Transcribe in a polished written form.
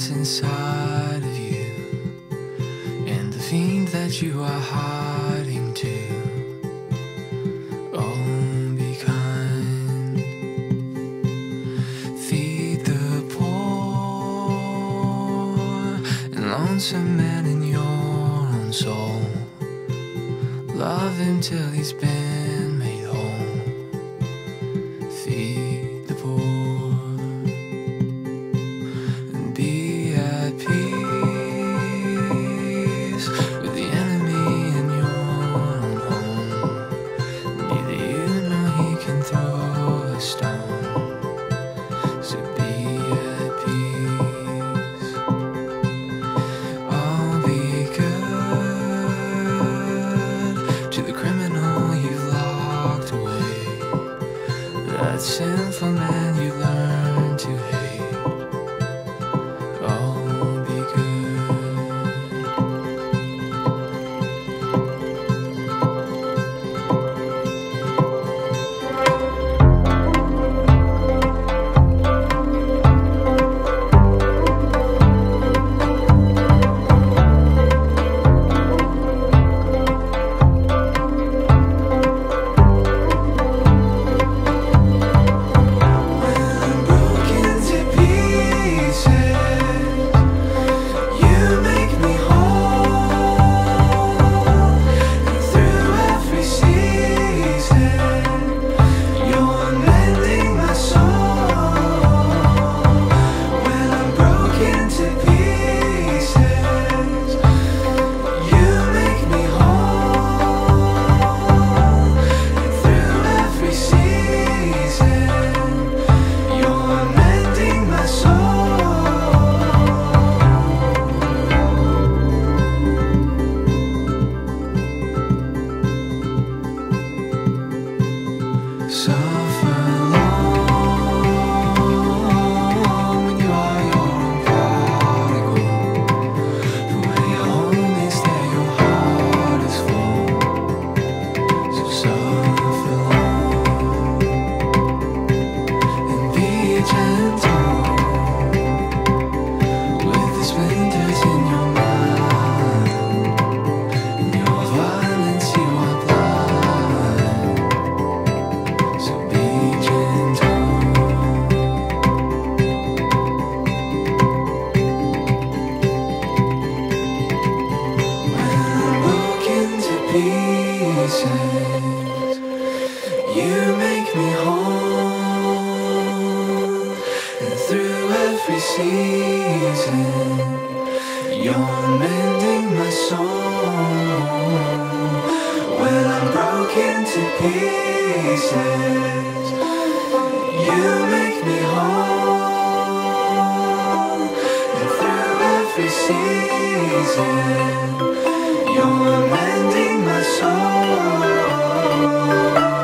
what's inside of you, and the fiend that you are hiding to. Oh, be kind. Feed the poor and lonesome man in your own soul. Love him till he's been made whole. Feed the poor and be at peace with the enemy in your own home. Neither you nor he can throw a stone. So be at peace. I'll be good to the criminal you've locked away, that sinful man you learned to hate. Oh, be suffer long when you are your own prodigal. For when your home is there, your heart is full. So suffer long and be gentle with the splinters in your mind. In your violence you are blind. So be gentle. When I'm broken to pieces, you make me whole. And through every season, you're mending my soul. When I'm broken to pieces, you make me whole. And through every season, you're mending my soul.